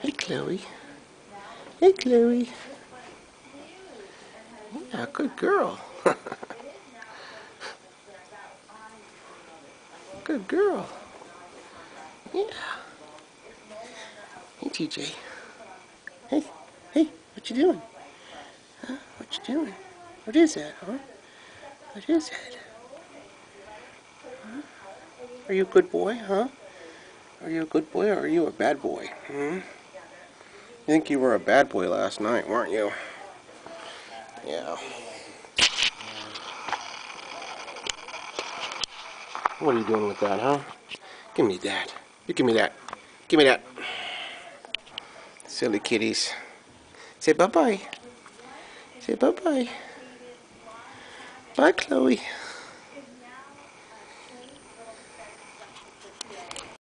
Hey, Chloe. Hey, Chloe. Yeah, good girl. Good girl. Yeah. Hey, TJ. Hey, hey, what you doing? Huh? What you doing? What is that, huh? What is that? Huh? Are you a good boy, huh? Are you a good boy or are you a bad boy? Hmm? You think you were a bad boy last night, weren't you? Yeah. What are you doing with that, huh? Give me that. You give me that. Give me that. Silly kitties. Say bye-bye. Say bye-bye. Bye, Chloe.